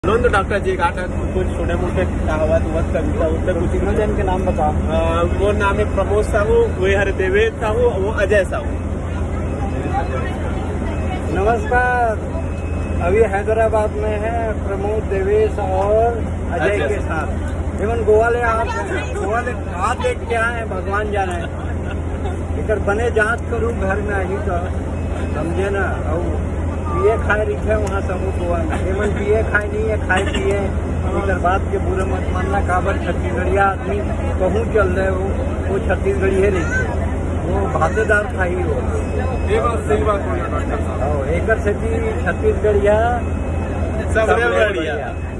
नोंद डॉक्टर जी का कुछ छोटे मोटे कहावत कविता उत्तर कुछ जन के नाम बताओ। वो नाम है प्रमोद साहू, वो हर देवेद साहू, वो अजय साहू। नमस्कार, अभी हैदराबाद में है प्रमोद, देवेश और अजय के साथ। एवं गोवा ले आप देख के आए, भगवान जाने इधर बने जांच करूँ घर में आई तो समझे ना। और पिए खाए रही है वहाँ समूह गोवा में, एवं पिए खाए नहीं है, खाए पिए इधर बात के बुरे मत मानना। काबर छत्तीसगढ़िया आदमी कहूँ चल रहे हो, वो छत्तीसगढ़ी है नहीं, वो भातेदार था ही हो। ये बात सही बात बोले डॉक्टर साहब। एक छत्तीसगढ़िया सबसे बढ़िया।